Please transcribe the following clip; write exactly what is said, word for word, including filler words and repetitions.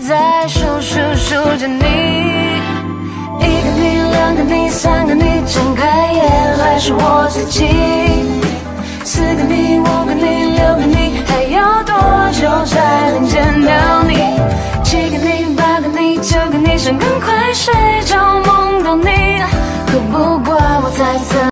在数数数着你。一个你，两个你，三个你，睁开眼还是我自己。四个你，五个你，六个你，还要多久才能见到你？七个你，八个你，九个你，想赶快睡着梦到你，可不管我再怎